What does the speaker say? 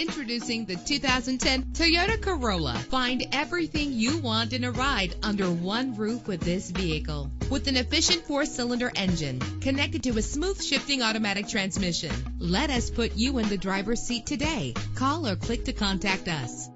Introducing the 2010 Toyota Corolla. Find everything you want in a ride under one roof with this vehicle. With an efficient 4-cylinder engine connected to a smooth shifting automatic transmission. Let us put you in the driver's seat today. Call or click to contact us.